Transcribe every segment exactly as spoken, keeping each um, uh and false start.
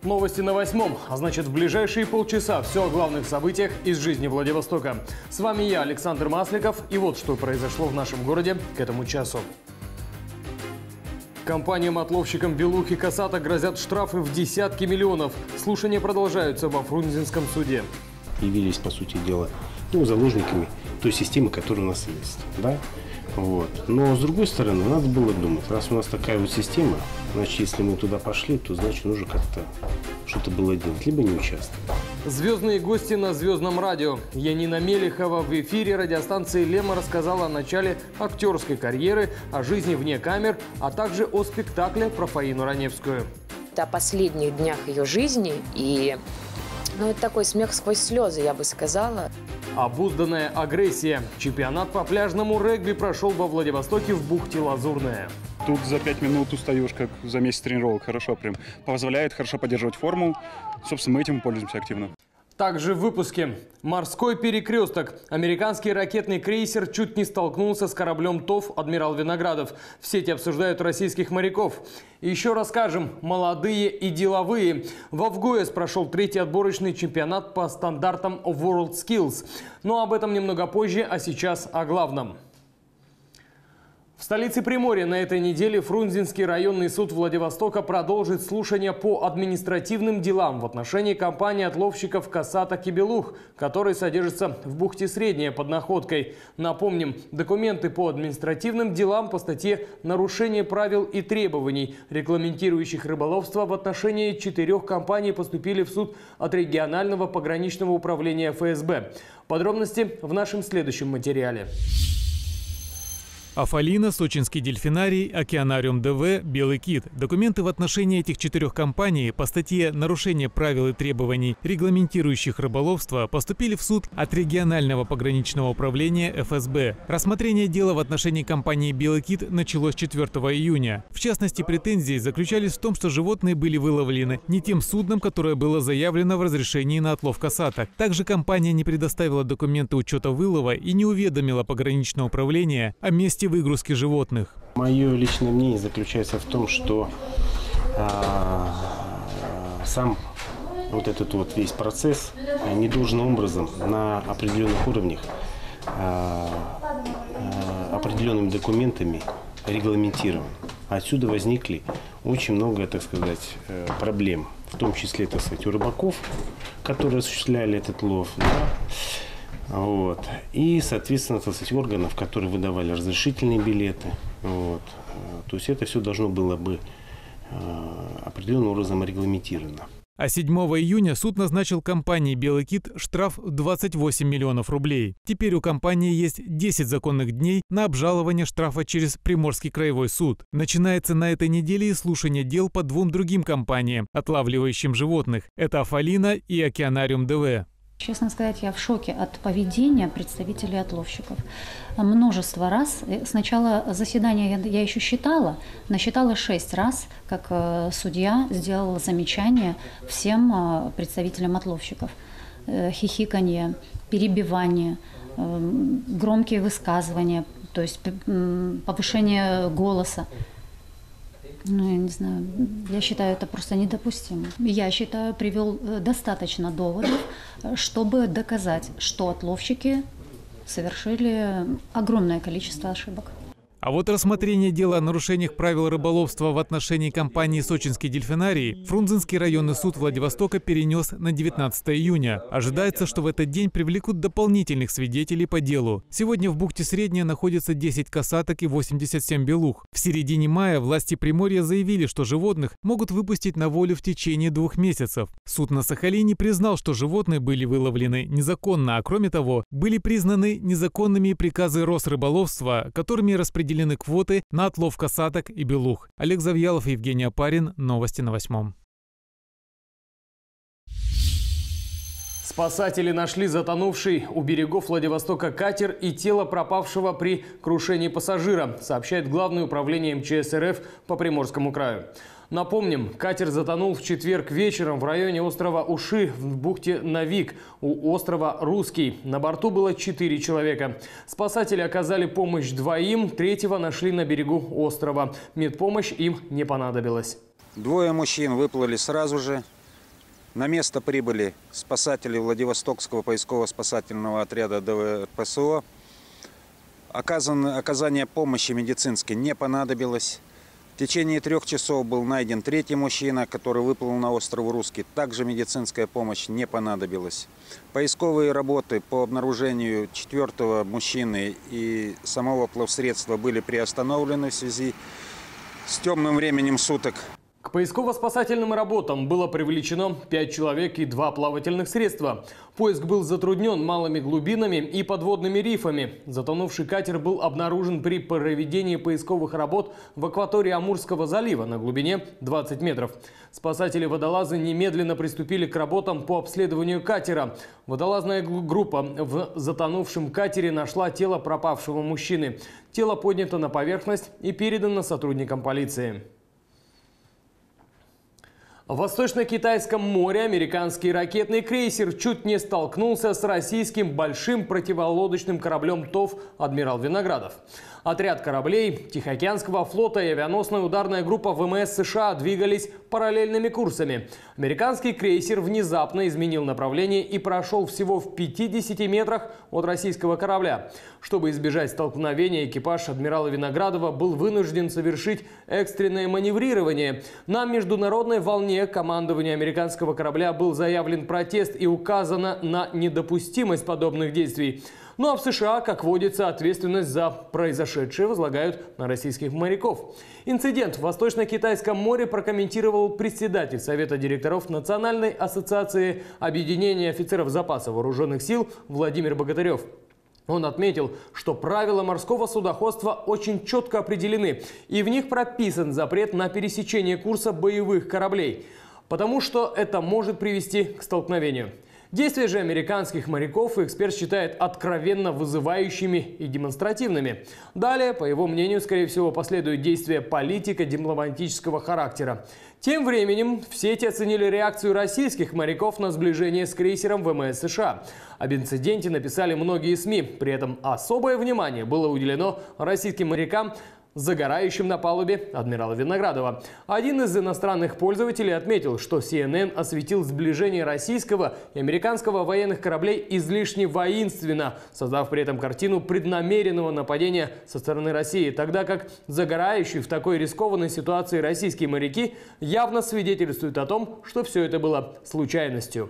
Новости на восьмом, а значит в ближайшие полчаса все о главных событиях из жизни Владивостока. С вами я, Александр Масликов, и вот что произошло в нашем городе к этому часу. Компаниям-отловщикам белух и касаток грозят штрафы в десятки миллионов. Слушания продолжаются во Фрунзенском суде. Явились, по сути дела, ну, заложниками той системы, которая у нас есть. Да? Вот. Но, с другой стороны, надо было думать, раз у нас такая вот система, значит, если мы туда пошли, то, значит, нужно как-то что-то было делать, либо не участвовать. Звездные гости на Звездном радио. Янина Мелехова в эфире радиостанции «Лема» рассказала о начале актерской карьеры, о жизни вне камер, а также о спектакле про Фаину Раневскую. О последних днях ее жизни, и ну, это такой смех сквозь слезы, я бы сказала. Обузданная агрессия. Чемпионат по пляжному регби прошел во Владивостоке в бухте Лазурная. Тут за пять минут устаешь, как за месяц тренировок. Хорошо прям. Позволяет хорошо поддерживать форму. Собственно, мы этим пользуемся активно. Также в выпуске. Морской перекресток. Американский ракетный крейсер чуть не столкнулся с кораблем ТОВ «Адмирал Виноградов». В сети обсуждают российских моряков. И еще расскажем. Молодые и деловые. В АвГОЭС прошел третий отборочный чемпионат по стандартам WorldSkills. Но об этом немного позже, а сейчас о главном. В столице Приморья на этой неделе Фрунзенский районный суд Владивостока продолжит слушания по административным делам в отношении компании отловщиков касаток и белух, которые содержатся в бухте Средняя под Находкой. Напомним, документы по административным делам по статье «Нарушение правил и требований, регламентирующих рыболовство» в отношении четырех компаний поступили в суд от регионального пограничного управления эф эс бэ. Подробности в нашем следующем материале. Афалина, Сочинский дельфинарий, Океанариум ДВ, Белый кит. Документы в отношении этих четырех компаний по статье «Нарушение правил и требований, регламентирующих рыболовство» поступили в суд от регионального пограничного управления эф эс бэ. Рассмотрение дела в отношении компании «Белый кит» началось четвёртого июня. В частности, претензии заключались в том, что животные были выловлены не тем судном, которое было заявлено в разрешении на отлов касаток. Также компания не предоставила документы учета вылова и не уведомила пограничное управление о месте выгрузки животных. Мое личное мнение заключается в том, что а, сам вот этот вот весь процесс недолжным образом на определенных уровнях а, а, определенными документами регламентирован. Отсюда возникли очень много, так сказать, проблем, в том числе, так сказать, у рыбаков, которые осуществляли этот лов. Да? Вот. И, соответственно, так сказать, органов, которые выдавали разрешительные билеты. Вот. То есть это все должно было бы э, определенным образом регламентировано. А седьмого июня суд назначил компании «Белый кит» штраф в двадцать восемь миллионов рублей. Теперь у компании есть десять законных дней на обжалование штрафа через Приморский краевой суд. Начинается на этой неделе и слушание дел по двум другим компаниям, отлавливающим животных. Это «Афалина» и «Океанариум ДВ». Честно сказать, я в шоке от поведения представителей отловщиков. Множество раз. Сначала заседание я еще считала, насчитала шесть раз, как судья сделала замечание всем представителям отловщиков. Хихиканье, перебивание, громкие высказывания, то есть повышение голоса. Ну, я не знаю, я считаю, это просто недопустимо. Я считаю, привел достаточно доводов, чтобы доказать, что отловщики совершили огромное количество ошибок. А вот рассмотрение дела о нарушениях правил рыболовства в отношении компании «Сочинский дельфинарий» Фрунзенский районный суд Владивостока перенес на девятнадцатое июня. Ожидается, что в этот день привлекут дополнительных свидетелей по делу. Сегодня в бухте Средняя находится десять касаток и восемьдесят семь белух. В середине мая власти Приморья заявили, что животных могут выпустить на волю в течение двух месяцев. Суд на Сахалине признал, что животные были выловлены незаконно, а кроме того, были признаны незаконными приказы Росрыболовства, которыми распределены квоты на отлов касаток и белух. Олег Завьялов, Евгений Опарин. Новости на восьмом. Спасатели нашли затонувший у берегов Владивостока катер и тело пропавшего при крушении пассажира, сообщает Главное управление эм че эс эр эф по Приморскому краю. Напомним, катер затонул в четверг вечером в районе острова Уши в бухте Навик у острова Русский. На борту было четыре человека. Спасатели оказали помощь двоим, третьего нашли на берегу острова. Медпомощь им не понадобилась. Двое мужчин выплыли сразу же, На место прибыли спасатели Владивостокского поисково-спасательного отряда ДВР-ПСО. Оказано, оказание помощи медицинской не понадобилось. В течение трех часов был найден третий мужчина, который выплыл на остров Русский. Также медицинская помощь не понадобилась. Поисковые работы по обнаружению четвертого мужчины и самого плавсредства были приостановлены в связи с темным временем суток. К поисково-спасательным работам было привлечено пять человек и два плавательных средства. Поиск был затруднен малыми глубинами и подводными рифами. Затонувший катер был обнаружен при проведении поисковых работ в акватории Амурского залива на глубине двадцати метров. Спасатели-водолазы немедленно приступили к работам по обследованию катера. Водолазная группа в затонувшем катере нашла тело пропавшего мужчины. Тело поднято на поверхность и передано сотрудникам полиции. В Восточно-Китайском море американский ракетный крейсер чуть не столкнулся с российским большим противолодочным кораблем ТОВ «Адмирал Виноградов». Отряд кораблей Тихоокеанского флота и авианосная ударная группа ВМС США двигались параллельными курсами. Американский крейсер внезапно изменил направление и прошел всего в пятидесяти метрах от российского корабля. Чтобы избежать столкновения, экипаж «Адмирала Виноградова» был вынужден совершить экстренное маневрирование. На международной волне командованию американского корабля был заявлен протест и указано на недопустимость подобных действий. Ну а в США, как водится, ответственность за произошедшее возлагают на российских моряков. Инцидент в Восточно-Китайском море прокомментировал председатель Совета директоров Национальной ассоциации объединения офицеров запаса вооруженных сил Владимир Богатырев. Он отметил, что правила морского судоходства очень четко определены, и в них прописан запрет на пересечение курса боевых кораблей, потому что это может привести к столкновению. Действия же американских моряков эксперт считает откровенно вызывающими и демонстративными. Далее, по его мнению, скорее всего, последуют действия политико-дипломатического характера. Тем временем в сети оценили реакцию российских моряков на сближение с крейсером ВМС США. Об инциденте написали многие СМИ. При этом особое внимание было уделено российским морякам, загорающим на палубе «Адмирала Виноградова». Один из иностранных пользователей отметил, что Си Эн Эн осветил сближение российского и американского военных кораблей излишне воинственно, создав при этом картину преднамеренного нападения со стороны России, тогда как загорающие в такой рискованной ситуации российские моряки явно свидетельствуют о том, что все это было случайностью.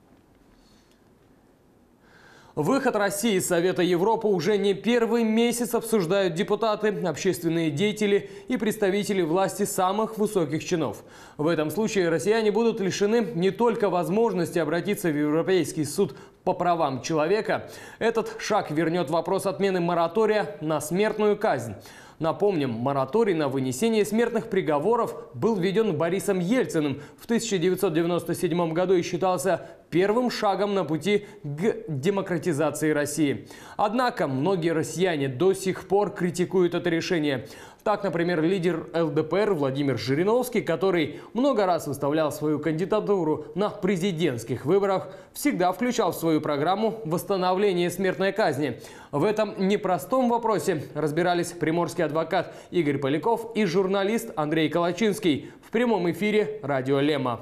Выход России из Совета Европы уже не первый месяц обсуждают депутаты, общественные деятели и представители власти самых высоких чинов. В этом случае россияне будут лишены не только возможности обратиться в Европейский суд по правам человека. Этот шаг вернет вопрос отмены моратория на смертную казнь. Напомним, мораторий на вынесение смертных приговоров был введен Борисом Ельциным в тысяча девятьсот девяносто седьмом году и считался первым шагом на пути к демократизации России. Однако многие россияне до сих пор критикуют это решение. Так, например, лидер Эл Дэ Пэ Эр Владимир Жириновский, который много раз выставлял свою кандидатуру на президентских выборах, всегда включал в свою программу восстановление смертной казни. В этом непростом вопросе разбирались приморский адвокат Игорь Поляков и журналист Андрей Калачинский в прямом эфире радио Лема.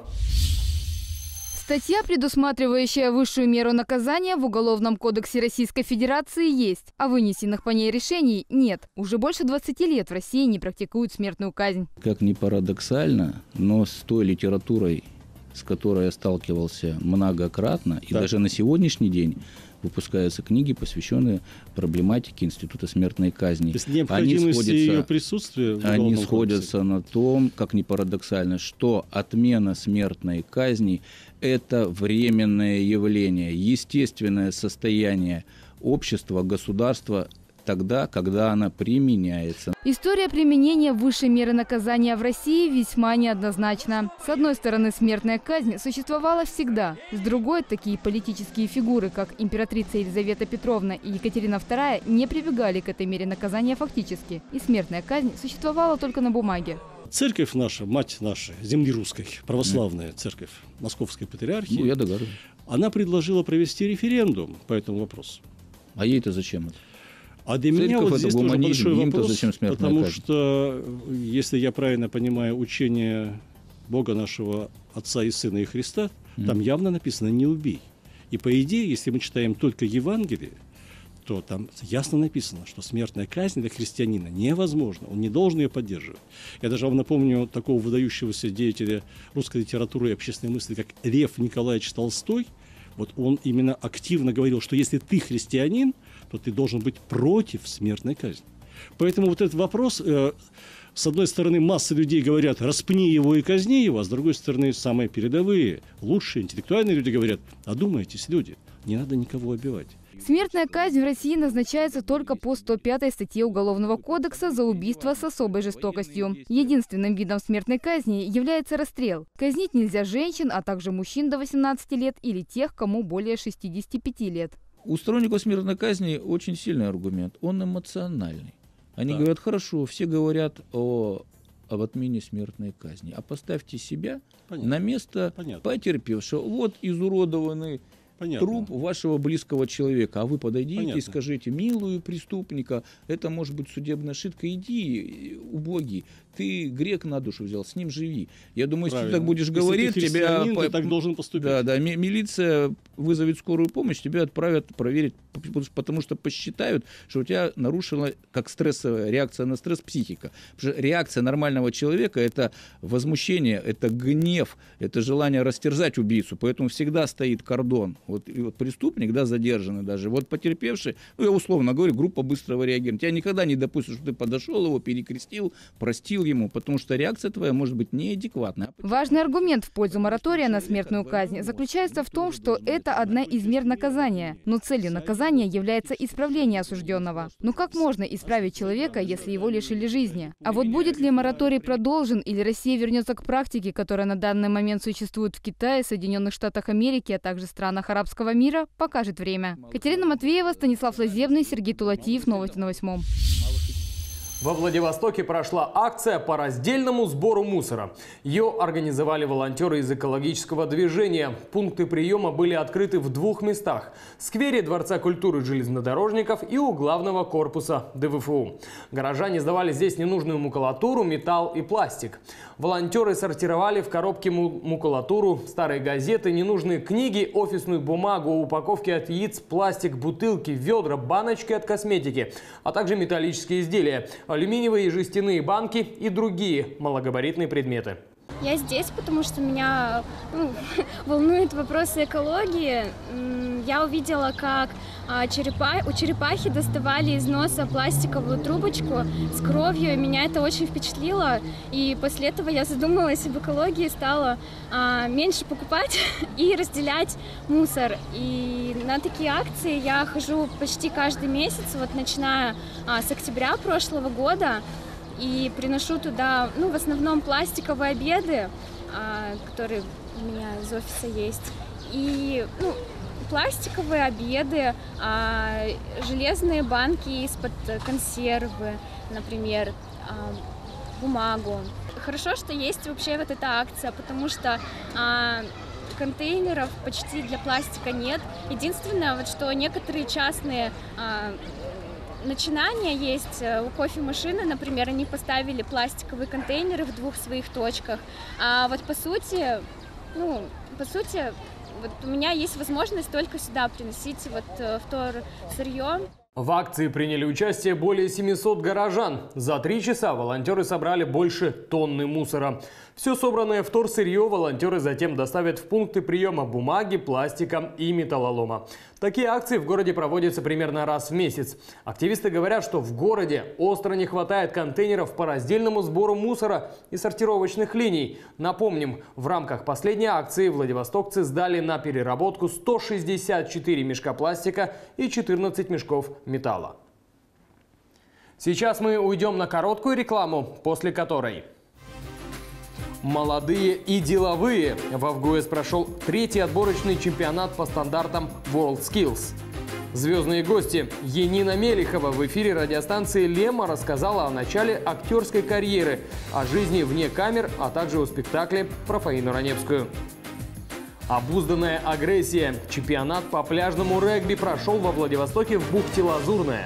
Статья, предусматривающая высшую меру наказания в Уголовном кодексе Российской Федерации, есть, а вынесенных по ней решений нет. Уже больше двадцати лет в России не практикуют смертную казнь. Как ни парадоксально, но с той литературой, с которой я сталкивался многократно, и да. даже на сегодняшний день выпускаются книги, посвященные проблематике института смертной казни. То есть необходимость ее присутствия в Они сходятся кодексе. На том, как ни парадоксально, что отмена смертной казни – это временное явление, естественное состояние общества, государства тогда, когда она применяется. История применения высшей меры наказания в России весьма неоднозначна. С одной стороны, смертная казнь существовала всегда. С другой, такие политические фигуры, как императрица Елизавета Петровна и Екатерина вторая, не прибегали к этой мере наказания фактически. И смертная казнь существовала только на бумаге. Церковь наша, мать наша, земли русской, православная церковь Московской патриархии, ну, я догадываюсь. Она предложила провести референдум по этому вопросу. А ей-то зачем это? А для Церковь меня вот здесь тоже большой вопрос, зачем потому казнь? что, если я правильно понимаю учение Бога нашего Отца и Сына и Христа, там явно написано «не убей». И по идее, если мы читаем только Евангелие, то там ясно написано, что смертная казнь для христианина невозможна, он не должен ее поддерживать. Я даже вам напомню такого выдающегося деятеля русской литературы и общественной мысли, как Лев Николаевич Толстой. Вот он именно активно говорил, что если ты христианин, то ты должен быть против смертной казни. Поэтому вот этот вопрос, э, с одной стороны, масса людей говорят «распни его и казни его», а с другой стороны, самые передовые, лучшие, интеллектуальные люди говорят «одумайтесь, люди, не надо никого убивать». Смертная казнь в России назначается только по сто пятой статье Уголовного кодекса за убийство с особой жестокостью. Единственным видом смертной казни является расстрел. Казнить нельзя женщин, а также мужчин до восемнадцати лет или тех, кому более шестидесяти пяти лет. У сторонников смертной казни очень сильный аргумент. Он эмоциональный. Они да. говорят, хорошо, все говорят о, об отмене смертной казни. А поставьте себя Понятно. на место Понятно. потерпевшего. Вот изуродованный Понятно. труп вашего близкого человека. А вы подойдите Понятно. и скажите, милую преступника, это может быть судебная ошибка, иди, убогий, ты грех на душу взял, с ним живи. Я думаю, Правильно. если ты так будешь если говорить, тебя... Ты так должен поступить. Да, да, милиция вызовет скорую помощь, тебя отправят проверить, потому что посчитают, что у тебя нарушила, как стрессовая реакция на стресс, психика. Потому что реакция нормального человека – это возмущение, это гнев, это желание растерзать убийцу. Поэтому всегда стоит кордон. Вот, и вот преступник, да, задержанный даже, вот потерпевший, ну, я условно говорю, группа быстрого реагирования. Тебя никогда не допустят, что ты подошел его, перекрестил, простил ему, потому что реакция твоя может быть неадекватная. Важный аргумент в пользу моратория на смертную казнь заключается в том, что это одна из мер наказания, но целью наказания является исправление осужденного. Но как можно исправить человека, если его лишили жизни? А вот будет ли мораторий продолжен или Россия вернется к практике, которая на данный момент существует в Китае, Соединенных Штатах Америки, а также странах арабского мира, покажет время. Катерина Матвеева, Станислав Лазебный, Сергей Тулатиев. Новости на восьмом. Во Владивостоке прошла акция по раздельному сбору мусора. Ее организовали волонтеры из экологического движения. Пункты приема были открыты в двух местах – в сквере Дворца культуры железнодорожников и у главного корпуса Дэ Вэ Эф У. Горожане сдавали здесь ненужную макулатуру, металл и пластик. Волонтеры сортировали в коробки макулатуру, старые газеты, ненужные книги, офисную бумагу, упаковки от яиц, пластик, бутылки, ведра, баночки от косметики, а также металлические изделия, алюминиевые и жестяные банки и другие малогабаритные предметы. Я здесь, потому что меня ну, волнуют вопросы экологии. Я увидела, как черепа... у черепахи доставали из носа пластиковую трубочку с кровью, и меня это очень впечатлило. И после этого я задумалась об экологии, стала а, меньше покупать и разделять мусор. И на такие акции я хожу почти каждый месяц, вот начиная а, с октября прошлого года. И приношу туда, ну, в основном пластиковые обеды, а, которые у меня из офиса есть. И, ну, пластиковые обеды, а, железные банки из-под консервы, например, а, бумагу. Хорошо, что есть вообще вот эта акция, потому что а, контейнеров почти для пластика нет. Единственное, вот, что некоторые частные а, начинания есть. У кофемашины, например, они поставили пластиковые контейнеры в двух своих точках. А вот по сути, ну, по сути, вот у меня есть возможность только сюда приносить вот вторсырье. В акции приняли участие более семисот горожан. За три часа волонтеры собрали больше тонны мусора. Все собранное вторсырье волонтеры затем доставят в пункты приема бумаги, пластика и металлолома. Такие акции в городе проводятся примерно раз в месяц. Активисты говорят, что в городе остро не хватает контейнеров по раздельному сбору мусора и сортировочных линий. Напомним, в рамках последней акции владивостокцы сдали на переработку сто шестьдесят четыре мешка пластика и четырнадцать мешков металла. Сейчас мы уйдем на короткую рекламу, после которой... Молодые и деловые. В АвГУЭС прошел третий отборочный чемпионат по стандартам WorldSkills. Звездные гости. Енина Мелихова в эфире радиостанции «Лема» рассказала о начале актерской карьеры, о жизни вне камер, а также о спектакле про Фаину Раневскую. Обузданная агрессия. Чемпионат по пляжному регби прошел во Владивостоке в бухте Лазурная.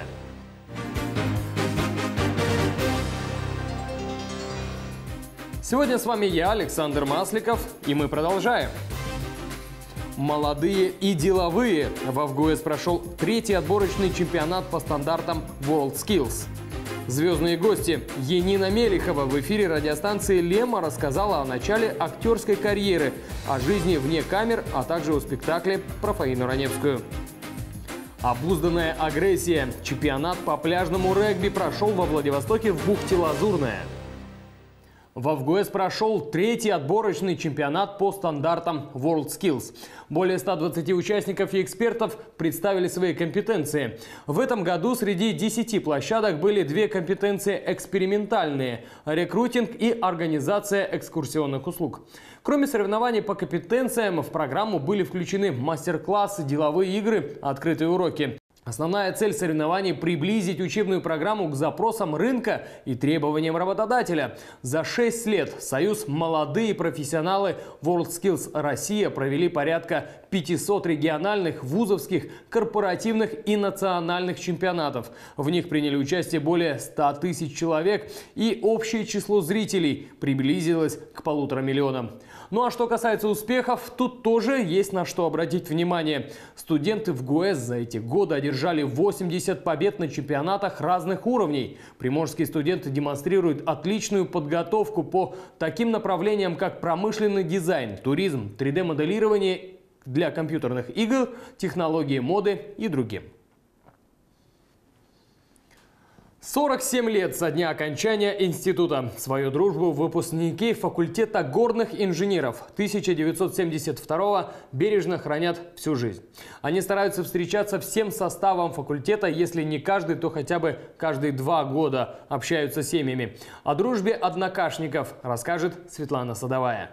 Сегодня с вами я, Александр Масликов, и мы продолжаем. Молодые и деловые. В АвГУЭС прошел третий отборочный чемпионат по стандартам WorldSkills. Звездные гости. Енина Мелихова в эфире радиостанции «Лема» рассказала о начале актерской карьеры, о жизни вне камер, а также о спектакле про Фаину Раневскую. Обузданная агрессия. Чемпионат по пляжному регби прошел во Владивостоке в бухте Лазурная. В АвГУЭС прошел третий отборочный чемпионат по стандартам WorldSkills. Более ста двадцати участников и экспертов представили свои компетенции. В этом году среди десяти площадок были две компетенции экспериментальные – рекрутинг и организация экскурсионных услуг. Кроме соревнований по компетенциям, в программу были включены мастер-классы, деловые игры, открытые уроки. Основная цель соревнований – приблизить учебную программу к запросам рынка и требованиям работодателя. За шесть лет Союз «Молодые профессионалы WorldSkills Россия» провели порядка пятисот региональных, вузовских, корпоративных и национальных чемпионатов. В них приняли участие более ста тысяч человек, и общее число зрителей приблизилось к полутора миллионам. Ну а что касается успехов, тут тоже есть на что обратить внимание. Студенты ВГУЭС за эти годы одержали восемьдесят побед на чемпионатах разных уровней. Приморские студенты демонстрируют отличную подготовку по таким направлениям, как промышленный дизайн, туризм, три дэ моделирование для компьютерных игр, технологии моды и другим. сорок семь лет со дня окончания института. Свою дружбу выпускники факультета горных инженеров тысяча девятьсот семьдесят второго бережно хранят всю жизнь. Они стараются встречаться всем составом факультета, если не каждый, то хотя бы каждые два года общаются с семьями. О дружбе однокашников расскажет Светлана Садовая.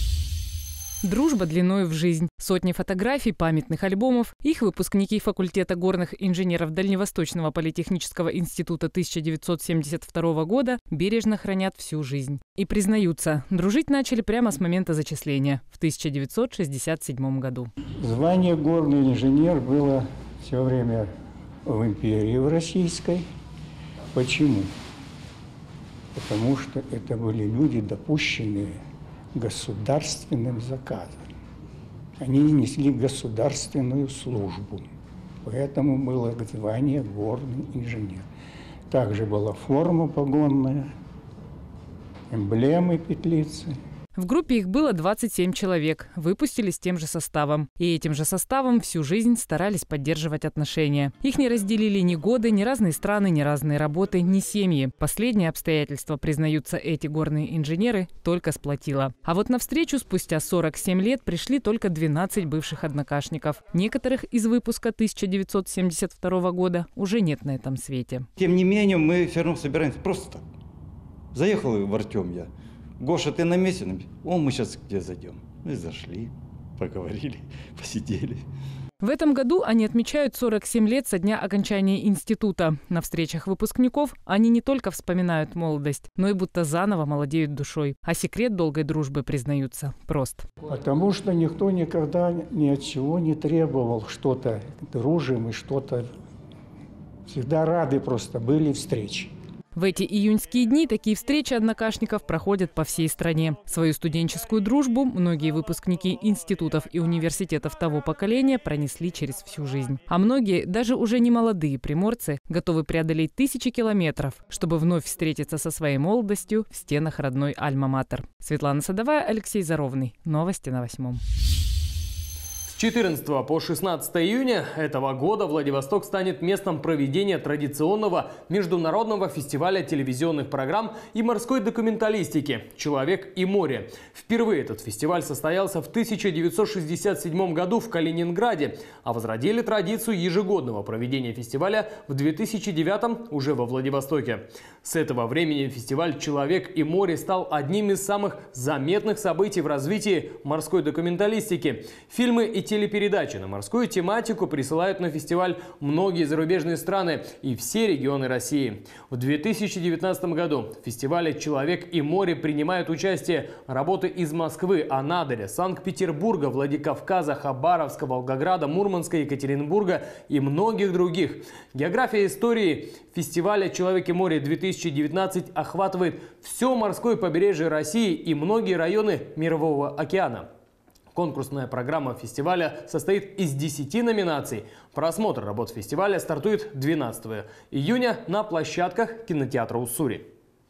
Дружба длиной в жизнь. Сотни фотографий, памятных альбомов. Их выпускники факультета горных инженеров Дальневосточного политехнического института тысяча девятьсот семьдесят второго года бережно хранят всю жизнь. И признаются, дружить начали прямо с момента зачисления в тысяча девятьсот шестьдесят седьмом году. Звание горный инженер было все время в империи в российской. Почему? Потому что это были люди, допущенные государственным заказом. Они несли государственную службу. Поэтому было звание горный инженер. Также была форма погонная, эмблемы, петлицы. В группе их было двадцать семь человек. Выпустили с тем же составом. И этим же составом всю жизнь старались поддерживать отношения. Их не разделили ни годы, ни разные страны, ни разные работы, ни семьи. Последнее обстоятельство, признаются эти горные инженеры, только сплотило. А вот навстречу спустя сорок семь лет пришли только двенадцать бывших однокашников. Некоторых из выпуска тысяча девятьсот семьдесят второго года уже нет на этом свете. Тем не менее, мы все равно собираемся просто так. Заехал в Артем я. Гоша, ты на месте? О, мы сейчас где зайдем? Мы зашли, поговорили, посидели. В этом году они отмечают сорок семь лет со дня окончания института. На встречах выпускников они не только вспоминают молодость, но и будто заново молодеют душой. А секрет долгой дружбы, признаются, прост. Потому что никто никогда ни от чего не требовал что-то. Дружим и что-то. Всегда рады просто были встречи. В эти июньские дни такие встречи однокашников проходят по всей стране. Свою студенческую дружбу многие выпускники институтов и университетов того поколения пронесли через всю жизнь. А многие, даже уже не молодые приморцы, готовы преодолеть тысячи километров, чтобы вновь встретиться со своей молодостью в стенах родной Альма-Матер. Светлана Садовая, Алексей Заровный. Новости на восьмом. С четырнадцатого по шестнадцатое июня этого года Владивосток станет местом проведения традиционного международного фестиваля телевизионных программ и морской документалистики «Человек и море». Впервые этот фестиваль состоялся в тысяча девятьсот шестьдесят седьмом году в Калининграде, а возродили традицию ежегодного проведения фестиваля в две тысячи девятом уже во Владивостоке. С этого времени фестиваль «Человек и море» стал одним из самых заметных событий в развитии морской документалистики. Фильмы и телепередачи на морскую тематику присылают на фестиваль многие зарубежные страны и все регионы России. В две тысячи девятнадцатом году в фестивале «Человек и море» принимают участие работы из Москвы, Анадыря, Санкт-Петербурга, Владикавказа, Хабаровска, Волгограда, Мурманска, Екатеринбурга и многих других. География истории фестиваля «Человек и море-две тысячи девятнадцать» охватывает все морское побережье России и многие районы Мирового океана. Конкурсная программа фестиваля состоит из десяти номинаций. Просмотр работ фестиваля стартует двенадцатого июня на площадках кинотеатра «Уссури».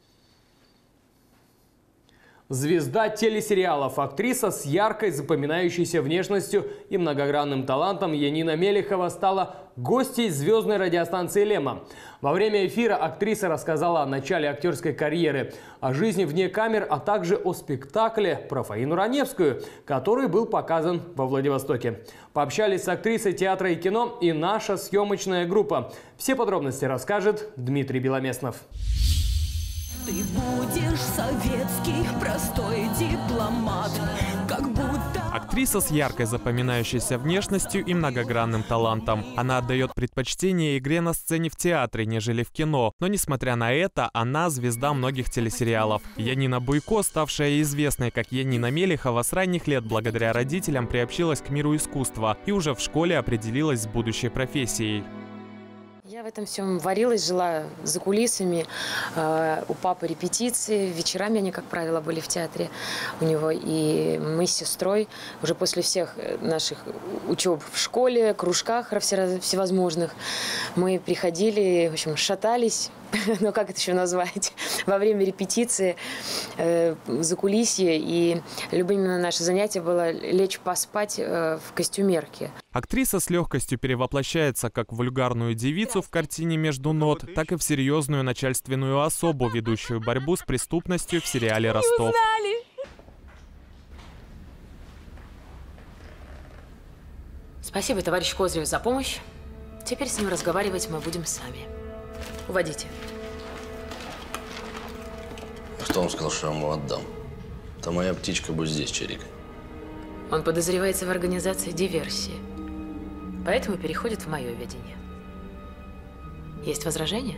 Звезда телесериалов, актриса с яркой запоминающейся внешностью и многогранным талантом Янина Мелехова стала гостьей звездной радиостанции «Лема». Во время эфира актриса рассказала о начале актерской карьеры, о жизни вне камер, а также о спектакле про Фаину Раневскую, который был показан во Владивостоке. Пообщались с актрисой театра и кино и наша съемочная группа. Все подробности расскажет Дмитрий Беломеснов. Ты будешь советский простой дипломат, как будто... Актриса с яркой запоминающейся внешностью и многогранным талантом. Она отдает предпочтение игре на сцене в театре, нежели в кино. Но несмотря на это, она звезда многих телесериалов. Янина Буйко, ставшая известной как Янина Мелехова, с ранних лет благодаря родителям приобщилась к миру искусства и уже в школе определилась с будущей профессией. Я в этом всем варилась, жила за кулисами, э, у папы репетиции, вечерами они, как правило, были в театре у него, и мы с сестрой уже после всех наших учеб в школе, кружках всевозможных, мы приходили, в общем, шатались, ну как это еще назвать, во время репетиции э, за кулисье, и любимое наше занятие было лечь поспать э, в костюмерке. Актриса с легкостью перевоплощается как в вульгарную девицу в картине «Между нот», так и в серьезную начальственную особу, ведущую борьбу с преступностью в сериале «Ростов». Спасибо, товарищ Козырев, за помощь. Теперь с ним разговаривать мы будем сами. Уводите. Что он сказал, что я ему отдам? То моя птичка будет здесь чирикать. Он подозревается в организации диверсии. Поэтому переходит в мое ведение. Есть возражения?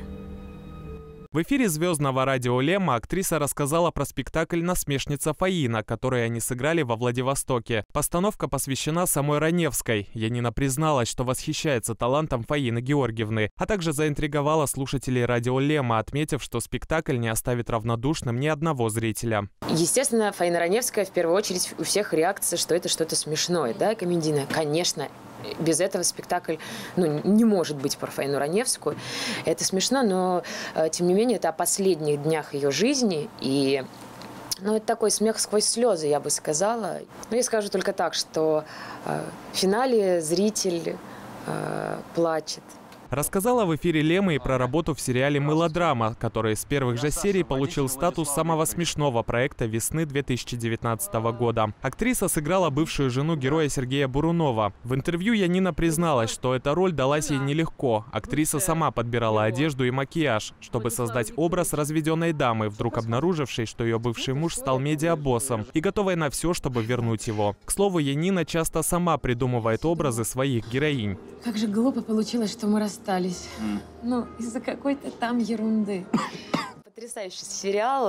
В эфире звездного радио «Лема» актриса рассказала про спектакль «Насмешница Фаина», который они сыграли во Владивостоке. Постановка посвящена самой Раневской. Янина призналась, что восхищается талантом Фаины Георгиевны, а также заинтриговала слушателей радио «Лема», отметив, что спектакль не оставит равнодушным ни одного зрителя. Естественно, Фаина Раневская в первую очередь у всех реакция, что это что-то смешное, да, комедийное. Конечно, без этого спектакль ну, не может быть про Фаину Раневскую. Это смешно, но, тем не менее, это о последних днях ее жизни. И ну, это такой смех сквозь слезы, я бы сказала. Но я скажу только так, что э, в финале зритель э, плачет. Рассказала в эфире «Лемы» и про работу в сериале «Мылодрама», который с первых же серий получил статус самого смешного проекта весны две тысячи девятнадцатого года. Актриса сыграла бывшую жену героя Сергея Бурунова. В интервью Янина призналась, что эта роль далась ей нелегко. Актриса сама подбирала одежду и макияж, чтобы создать образ разведенной дамы, вдруг обнаружившей, что ее бывший муж стал медиабоссом и готовой на все, чтобы вернуть его. К слову, Янина часто сама придумывает образы своих героинь. Как же глупо получилось, что мы расстались. Mm. Ну, из-за какой-то там ерунды. Потрясающий сериал.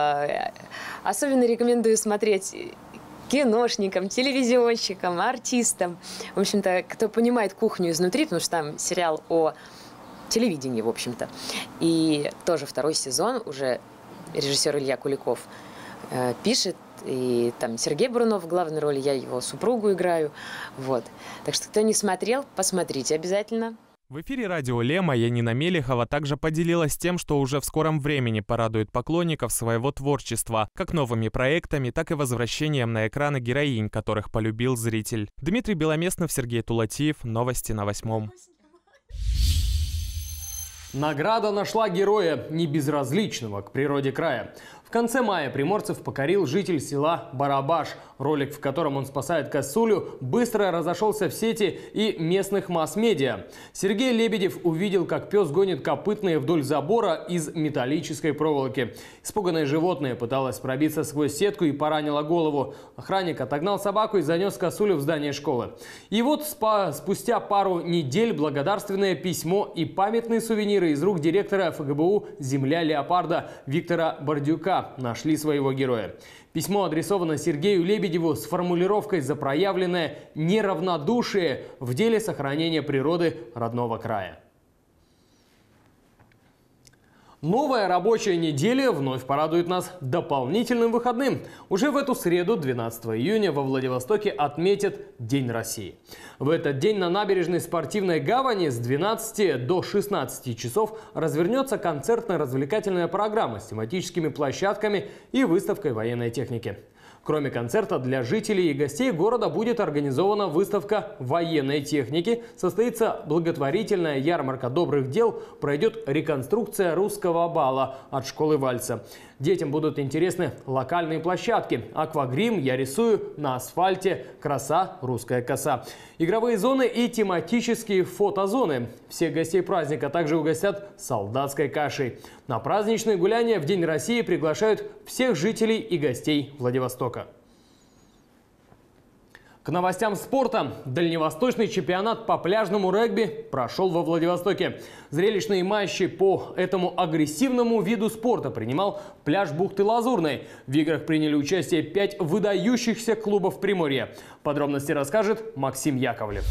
Особенно рекомендую смотреть киношникам, телевизионщикам, артистам. В общем-то, кто понимает кухню изнутри, потому что там сериал о телевидении, в общем-то. И тоже второй сезон уже режиссер Илья Куликов э, пишет. И там Сергей Бурунов в главной роли, я его супругу играю. Вот. Так что, кто не смотрел, посмотрите обязательно. В эфире радио «Лема» Янина Мелехова также поделилась тем, что уже в скором времени порадует поклонников своего творчества, как новыми проектами, так и возвращением на экраны героинь, которых полюбил зритель. Дмитрий Беломеснов, Сергей Тулатиев. Новости на восьмом. Награда нашла героя, не безразличного к природе края. В конце мая приморцев покорил житель села Барабаш. Ролик, в котором он спасает косулю, быстро разошелся в сети и местных масс-медиа. Сергей Лебедев увидел, как пес гонит копытные вдоль забора из металлической проволоки. Испуганное животное пыталось пробиться сквозь сетку и поранило голову. Охранник отогнал собаку и занес косулю в здание школы. И вот спа спустя пару недель благодарственное письмо и памятные сувениры из рук директора эф гэ бэ у «Земля леопарда» Виктора Бордюка нашли своего героя. Письмо адресовано Сергею Лебедеву с формулировкой за проявленное неравнодушие в деле сохранения природы родного края. Новая рабочая неделя вновь порадует нас дополнительным выходным. Уже в эту среду, двенадцатого июня, во Владивостоке отметят День России. В этот день на набережной Спортивной гавани с двенадцати до шестнадцати часов развернется концертно-развлекательная программа с тематическими площадками и выставкой военной техники. Кроме концерта, для жителей и гостей города будет организована выставка военной техники, состоится благотворительная ярмарка добрых дел, пройдет реконструкция русского бала от школы вальса. Детям будут интересны локальные площадки. Аквагрим, я рисую, на асфальте, краса, русская коса. Игровые зоны и тематические фотозоны. Всех гостей праздника также угостят солдатской кашей. На праздничные гуляния в День России приглашают всех жителей и гостей Владивостока. К новостям спорта. Дальневосточный чемпионат по пляжному регби прошел во Владивостоке. Зрелищные матчи по этому агрессивному виду спорта принимал пляж бухты Лазурной. В играх приняли участие пять выдающихся клубов Приморья. Подробности расскажет Максим Яковлев.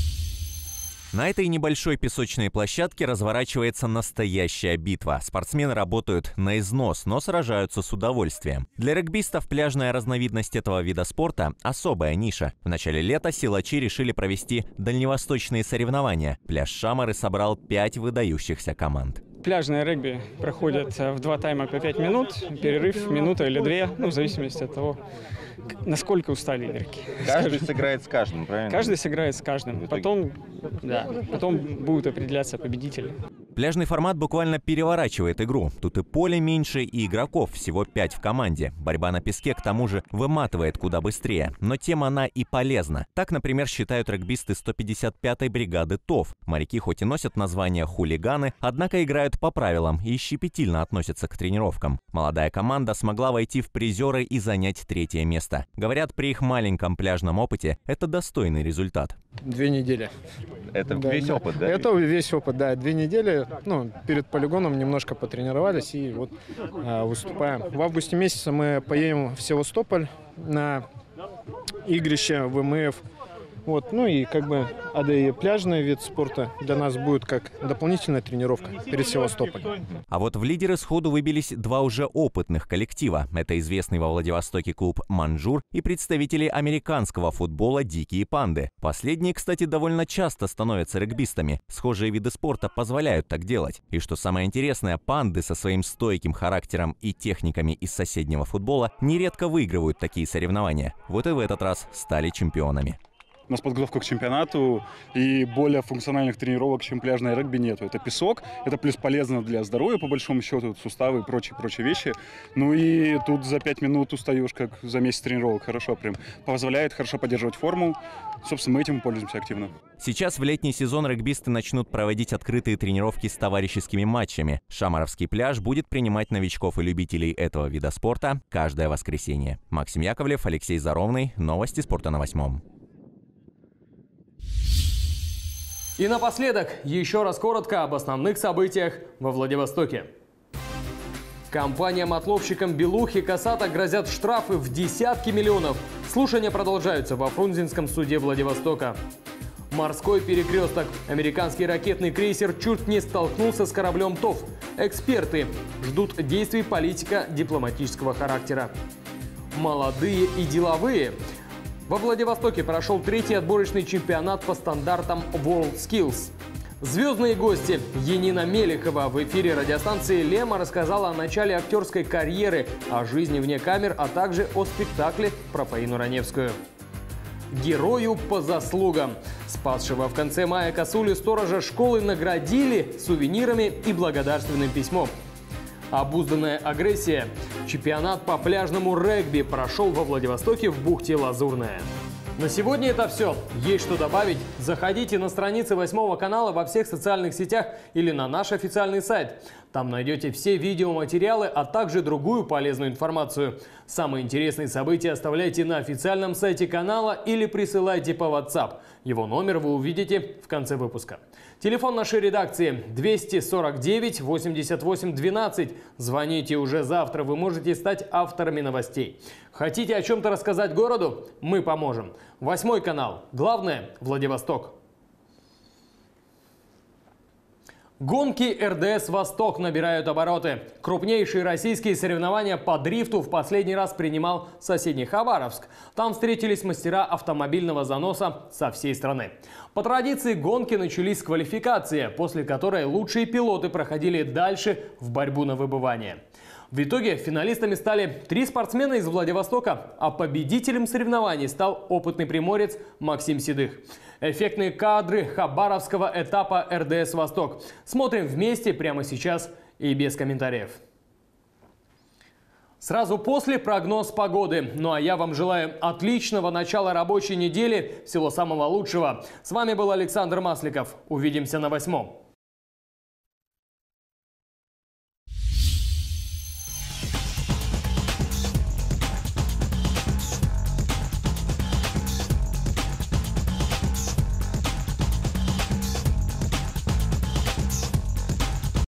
На этой небольшой песочной площадке разворачивается настоящая битва. Спортсмены работают на износ, но сражаются с удовольствием. Для регбистов пляжная разновидность этого вида спорта – особая ниша. В начале лета силачи решили провести дальневосточные соревнования. Пляж Шамары собрал пять выдающихся команд. Пляжное регби проходит в два тайма по пять минут, перерыв минута или две, ну, в зависимости от того, насколько устали игроки. Каждый сыграет с каждым, правильно? Каждый сыграет с каждым. Потом, да, потом будут определяться победители. Пляжный формат буквально переворачивает игру. Тут и поле меньше, и игроков всего пять в команде. Борьба на песке, к тому же, выматывает куда быстрее. Но тем она и полезна. Так, например, считают регбисты сто пятьдесят пятой бригады ТОВ. Моряки хоть и носят название хулиганы, однако играют по правилам и щепетильно относятся к тренировкам. Молодая команда смогла войти в призеры и занять третье место. Говорят, при их маленьком пляжном опыте это достойный результат. Две недели. Это да, весь да. опыт, да? Это весь опыт, да. Две недели, ну, перед полигоном немножко потренировались и вот а, выступаем. В августе месяце мы поедем в Севастополь на игрище вэ эм эф. Вот, ну и как бы, а да и пляжный вид спорта для нас будет как дополнительная тренировка перед Севастополем. А вот в лидеры сходу выбились два уже опытных коллектива. Это известный во Владивостоке клуб «Манжур» и представители американского футбола «Дикие панды». Последние, кстати, довольно часто становятся регбистами. Схожие виды спорта позволяют так делать. И что самое интересное, панды со своим стойким характером и техниками из соседнего футбола нередко выигрывают такие соревнования. Вот и в этот раз стали чемпионами. У нас подготовка к чемпионату, и более функциональных тренировок, чем пляжное регби, нету. Это песок, это плюс полезно для здоровья, по большому счету, суставы и прочие-прочие вещи. Ну и тут за пять минут устаешь, как за месяц тренировок. Хорошо прям. Позволяет хорошо поддерживать форму. Собственно, мы этим пользуемся активно. Сейчас в летний сезон регбисты начнут проводить открытые тренировки с товарищескими матчами. Шамаровский пляж будет принимать новичков и любителей этого вида спорта каждое воскресенье. Максим Яковлев, Алексей Заровный. Новости спорта на восьмом. И напоследок, еще раз коротко об основных событиях во Владивостоке. Компаниям-отловщикам «Белух» и «Касата» грозят штрафы в десятки миллионов. Слушания продолжаются во Фрунзенском суде Владивостока. Морской перекресток. Американский ракетный крейсер чуть не столкнулся с кораблем ТОВ. Эксперты ждут действий политика дипломатического характера. Молодые и деловые. Во Владивостоке прошел третий отборочный чемпионат по стандартам WorldSkills. Звездные гости. Енина Мелехова в эфире радиостанции «Лема» рассказала о начале актерской карьеры, о жизни вне камер, а также о спектакле про Фаину Раневскую. Герою по заслугам. Спасшего в конце мая косулю сторожа школы наградили сувенирами и благодарственным письмом. Обузданная агрессия. Чемпионат по пляжному регби прошел во Владивостоке в бухте Лазурная. На сегодня это все. Есть что добавить? Заходите на страницы восьмого канала во всех социальных сетях или на наш официальный сайт. Там найдете все видеоматериалы, а также другую полезную информацию. Самые интересные события оставляйте на официальном сайте канала или присылайте по WhatsApp. Его номер вы увидите в конце выпуска. Телефон нашей редакции двести сорок девять восемьдесят восемь двенадцать. Звоните уже завтра, вы можете стать авторами новостей. Хотите о чем-то рассказать городу? Мы поможем. Восьмой канал. Главное – Владивосток. Гонки эр дэ эс «Восток» набирают обороты. Крупнейшие российские соревнования по дрифту в последний раз принимал соседний Хабаровск. Там встретились мастера автомобильного заноса со всей страны. По традиции гонки начались с квалификации, после которой лучшие пилоты проходили дальше в борьбу на выбывание. В итоге финалистами стали три спортсмена из Владивостока, а победителем соревнований стал опытный приморец Максим Седых. Эффектные кадры хабаровского этапа эр дэ эс «Восток». Смотрим вместе прямо сейчас и без комментариев. Сразу после прогноз погоды. Ну а я вам желаю отличного начала рабочей недели. Всего самого лучшего. С вами был Александр Масликов. Увидимся на восьмом.